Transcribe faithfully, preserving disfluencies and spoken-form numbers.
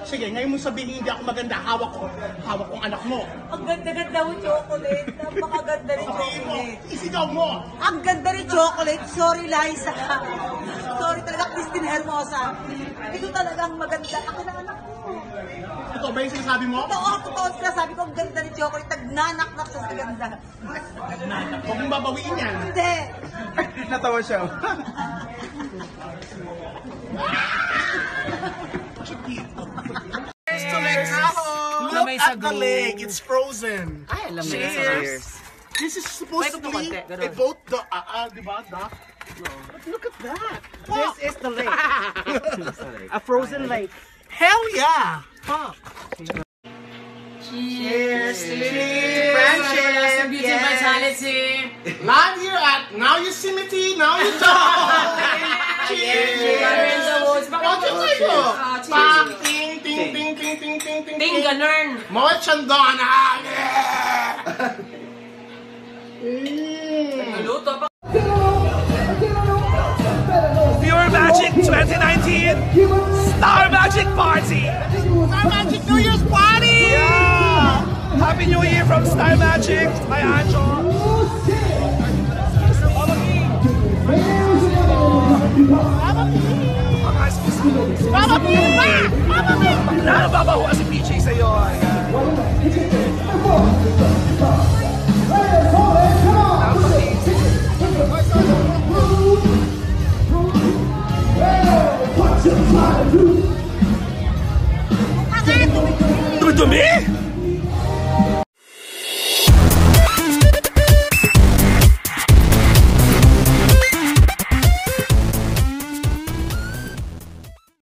Sige, ngayon mo sabihin hindi ako maganda, hawak ko. Hawak kong anak mo. Ang ganda-ganda mo, Chocolate. Napakaganda ni Chocolate. Isigaw mo. Ang ganda ni Chocolate. Sorry, Liza. Sorry talaga, Christine Hermosa. Ito talagang maganda. Ako na anak ko. Ito ba yung sinasabi mo? Totoo, totoo sila. Sabi ko, ang ganda ni Chocolate. Nagnanak-nak siya sa ganda. Nagnanak. Huwag mong babawiin yan. Hindi. Natawa siya. Look at the lake. It's frozen. Ay, alam mo na. Cheers. This is supposed to be about the, uh, uh, diba, the, but look at that. This is the lake. A frozen lake. Hell yeah. Fuck. Cheers. Cheers. Friendship. Beauty and vitality. Live here at Now You See Me Tea, Now You Talk. Cheers. What you say ko? Pak, ting, ting, ting, ting, ting, ting, ting, Ting ganun. Mga chandana. Luto pa. Pure Magic twenty nineteen Star Magic Party! Star Magic New Year's Party! Yeah! Happy New Year from Star Magic, my Anjo! Mama P! Mama P! Nanababawa si P J sa'yo. What you trying to do?